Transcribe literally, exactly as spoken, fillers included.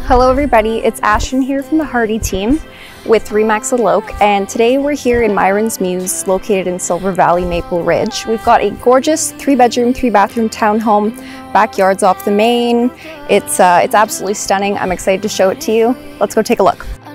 Hello everybody, it's Ashton here from the Hardy team with Remax Eloque, and today we're here in Myron's Mews located in Silver Valley, Maple Ridge. We've got a gorgeous three bedroom, three bathroom townhome, backyards off the main. It's, uh, it's absolutely stunning. I'm excited to show it to you. Let's go take a look.